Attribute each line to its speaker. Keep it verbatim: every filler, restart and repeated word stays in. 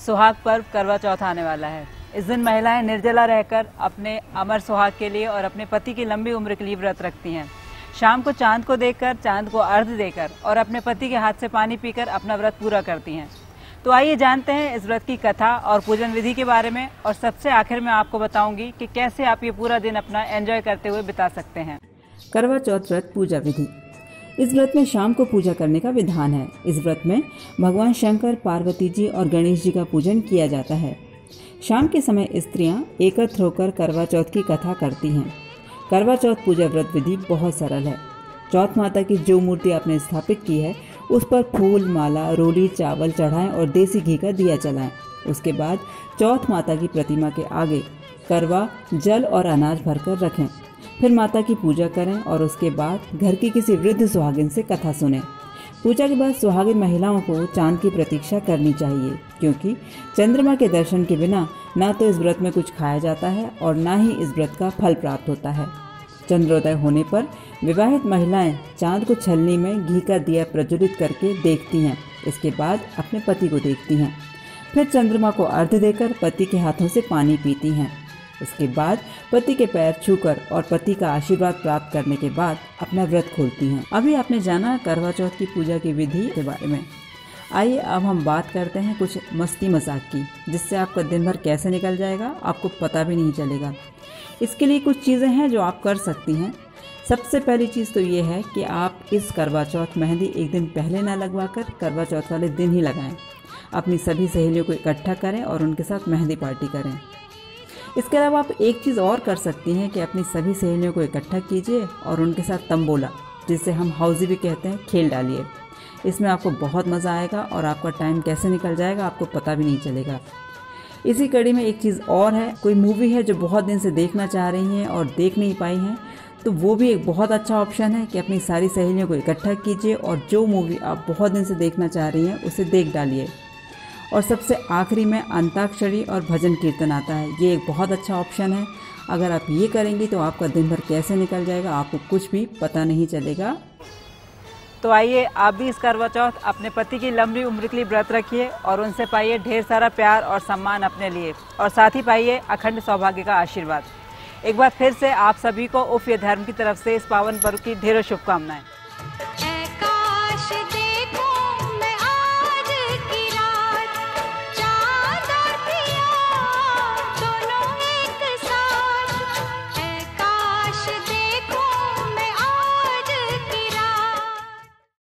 Speaker 1: सुहाग पर्व करवा चौथ आने वाला है। इस दिन महिलाएं निर्जला रहकर अपने अमर सुहाग के लिए और अपने पति की लंबी उम्र के लिए व्रत रखती हैं। शाम को चांद को देखकर, चांद को अर्घ्य देकर और अपने पति के हाथ से पानी पीकर अपना व्रत पूरा करती हैं। तो आइए जानते हैं इस व्रत की कथा और पूजन विधि के बारे में, और सबसे आखिर में आपको बताऊंगी कि कैसे आप ये पूरा दिन अपना एंजॉय करते हुए बिता सकते हैं।
Speaker 2: करवा चौथ व्रत पूजा विधि। इस व्रत में शाम को पूजा करने का विधान है। इस व्रत में भगवान शंकर, पार्वती जी और गणेश जी का पूजन किया जाता है। शाम के समय स्त्रियां एकत्र होकर करवा चौथ की कथा करती हैं। करवा चौथ पूजा व्रत विधि बहुत सरल है। चौथ माता की जो मूर्ति आपने स्थापित की है उस पर फूल, माला, रोली, चावल चढ़ाएं और देसी घी का दिया जलाएं। उसके बाद चौथ माता की प्रतिमा के आगे करवा, जल और अनाज भरकर रखें। फिर माता की पूजा करें और उसके बाद घर की किसी वृद्ध सुहागिन से कथा सुनें। पूजा के बाद सुहागिन महिलाओं को चांद की प्रतीक्षा करनी चाहिए, क्योंकि चंद्रमा के दर्शन के बिना ना तो इस व्रत में कुछ खाया जाता है और ना ही इस व्रत का फल प्राप्त होता है। चंद्रोदय होने पर विवाहित महिलाएं चांद को छलनी में घी का दिया प्रज्वलित करके देखती हैं। इसके बाद अपने पति को देखती हैं। फिर चंद्रमा को अर्घ्य देकर पति के हाथों से पानी पीती हैं। इसके बाद पति के पैर छूकर और पति का आशीर्वाद प्राप्त करने के बाद अपना व्रत खोलती हैं। अभी आपने जाना करवा चौथ की पूजा की विधि के बारे में। आइए अब हम बात करते हैं कुछ मस्ती मजाक की, जिससे आपका दिन भर कैसे निकल जाएगा आपको पता भी नहीं चलेगा। इसके लिए कुछ चीज़ें हैं जो आप कर सकती हैं। सबसे पहली चीज़ तो ये है कि आप इस करवा चौथ मेहंदी एक दिन पहले ना लगवाकर करवा चौथ वाले दिन ही लगाएं। अपनी सभी सहेलियों को इकट्ठा करें और उनके साथ मेहंदी पार्टी करें। इसके अलावा आप एक चीज़ और कर सकती हैं कि अपनी सभी सहेलियों को इकट्ठा कीजिए और उनके साथ तंबोला, जिसे हम हाउजी भी कहते हैं, खेल डालिए। इसमें आपको बहुत मज़ा आएगा और आपका टाइम कैसे निकल जाएगा आपको पता भी नहीं चलेगा। इसी कड़ी में एक चीज़ और है, कोई मूवी है जो बहुत दिन से देखना चाह रही हैं और देख नहीं पाई हैं, तो वो भी एक बहुत अच्छा ऑप्शन है कि अपनी सारी सहेलियों को इकट्ठा कीजिए और जो मूवी आप बहुत दिन से देखना चाह रही हैं उसे देख डालिए। और सबसे आखिरी में अंताक्षरी और भजन कीर्तन आता है। ये एक बहुत अच्छा ऑप्शन है। अगर आप ये करेंगी तो आपका दिन भर कैसे निकल जाएगा आपको कुछ भी पता नहीं चलेगा।
Speaker 1: तो आइए आप भी इस करवा चौथ अपने पति की लंबी उम्र के लिए व्रत रखिए और उनसे पाइए ढेर सारा प्यार और सम्मान अपने लिए, और साथ ही पाइए अखंड सौभाग्य का आशीर्वाद। एक बार फिर से आप सभी को उफ ये धर्म की तरफ से इस पावन पर्व की ढेरों शुभकामनाएं।